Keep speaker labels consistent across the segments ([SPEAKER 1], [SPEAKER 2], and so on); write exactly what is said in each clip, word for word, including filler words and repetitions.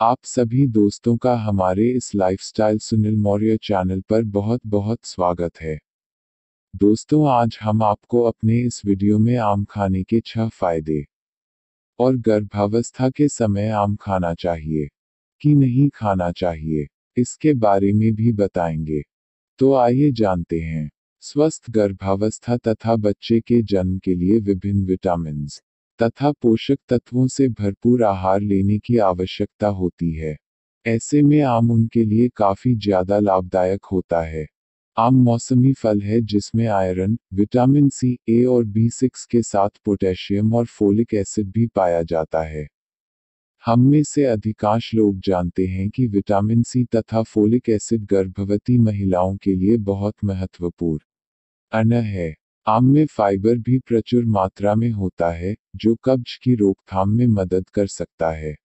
[SPEAKER 1] आप सभी दोस्तों का हमारे इस लाइफस्टाइल सुनील मौर्य चैनल पर बहुत बहुत स्वागत है। दोस्तों, आज हम आपको अपने इस वीडियो में आम खाने के छह फायदे और गर्भावस्था के समय आम खाना चाहिए कि नहीं खाना चाहिए, इसके बारे में भी बताएंगे। तो आइए जानते हैं। स्वस्थ गर्भावस्था तथा बच्चे के जन्म के लिए विभिन्न विटामिन तथा पोषक तत्वों से भरपूर आहार लेने की आवश्यकता होती है। ऐसे में आम उनके लिए काफी ज्यादा लाभदायक होता है। आम मौसमी फल है जिसमें आयरन, विटामिन सी, ए और बी सिक्स के साथ पोटेशियम और फोलिक एसिड भी पाया जाता है। हम में से अधिकांश लोग जानते हैं कि विटामिन सी तथा फोलिक एसिड गर्भवती महिलाओं के लिए बहुत महत्वपूर्ण है। आम में फाइबर भी प्रचुर मात्रा में होता है, जो कब्ज की रोकथाम में मदद कर सकता है।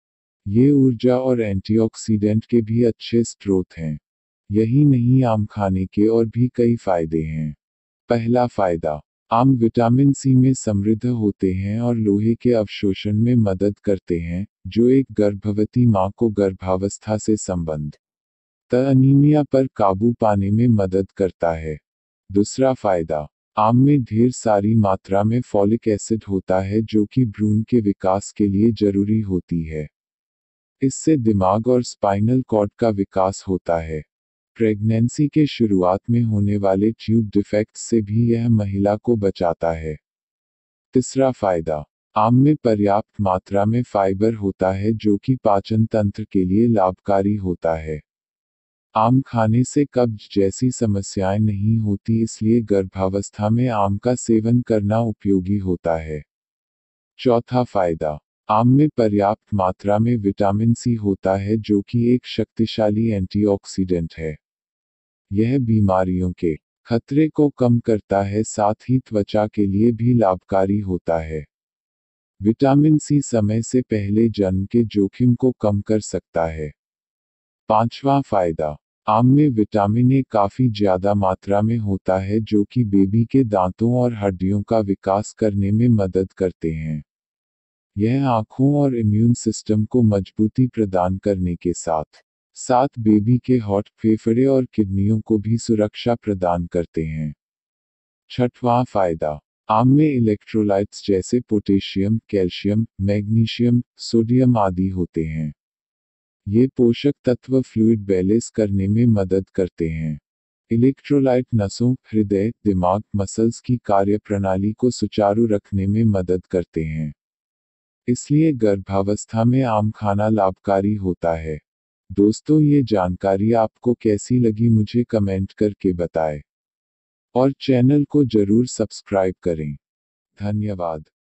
[SPEAKER 1] ये ऊर्जा और एंटीऑक्सीडेंट के भी अच्छे स्रोत हैं। यही नहीं, आम खाने के और भी कई फायदे हैं। पहला फायदा, आम विटामिन सी में समृद्ध होते हैं और लोहे के अवशोषण में मदद करते हैं, जो एक गर्भवती मां को गर्भावस्था से संबंधित अनीमिया पर काबू पाने में मदद करता है। दूसरा फायदा, आम में ढेर सारी मात्रा में फॉलिक एसिड होता है जो कि भ्रूण के विकास के लिए जरूरी होती है। इससे दिमाग और स्पाइनल कॉर्ड का विकास होता है। प्रेगनेंसी के शुरुआत में होने वाले ट्यूब डिफेक्ट्स से भी यह महिला को बचाता है। तीसरा फायदा, आम में पर्याप्त मात्रा में फाइबर होता है जो कि पाचन तंत्र के लिए लाभकारी होता है। आम खाने से कब्ज जैसी समस्याएं नहीं होती, इसलिए गर्भावस्था में आम का सेवन करना उपयोगी होता है। चौथा फायदा, आम में पर्याप्त मात्रा में विटामिन सी होता है जो कि एक शक्तिशाली एंटीऑक्सीडेंट है। यह बीमारियों के खतरे को कम करता है, साथ ही त्वचा के लिए भी लाभकारी होता है। विटामिन सी समय से पहले जन्म के जोखिम को कम कर सकता है। पांचवा फायदा, आम में विटामिन ए काफी ज्यादा मात्रा में होता है जो कि बेबी के दांतों और हड्डियों का विकास करने में मदद करते हैं। यह आँखों और इम्यून सिस्टम को मजबूती प्रदान करने के साथ साथ बेबी के हॉट, फेफड़े और किडनियों को भी सुरक्षा प्रदान करते हैं। छठवां फायदा, आम में इलेक्ट्रोलाइट्स जैसे पोटेशियम, कैल्शियम, मैग्नीशियम, सोडियम आदि होते हैं। ये पोषक तत्व फ्लूइड बैलेंस करने में मदद करते हैं। इलेक्ट्रोलाइट नसों, हृदय, दिमाग, मसल्स की कार्यप्रणाली को सुचारू रखने में मदद करते हैं। इसलिए गर्भावस्था में आम खाना लाभकारी होता है। दोस्तों, ये जानकारी आपको कैसी लगी मुझे कमेंट करके बताएं और चैनल को जरूर सब्सक्राइब करें। धन्यवाद।